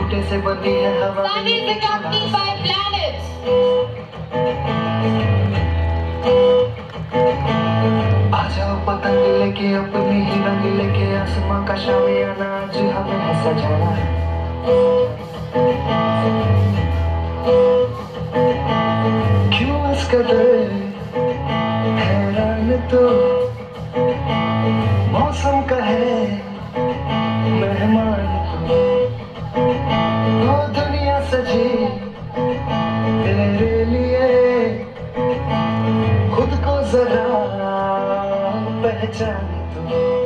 बूटे से बनी है हवा। Sun is accompanied by planets. आ जाओ पतंग लेके अपनी ही रंग लेके, आसमां का शामियाना आज हमें है सजाना। क्यों इस कदर हैरान तो मौसम का है मेहमान तो दुनिया सजी तेरे लिए, खुद को जरा पहचान तो।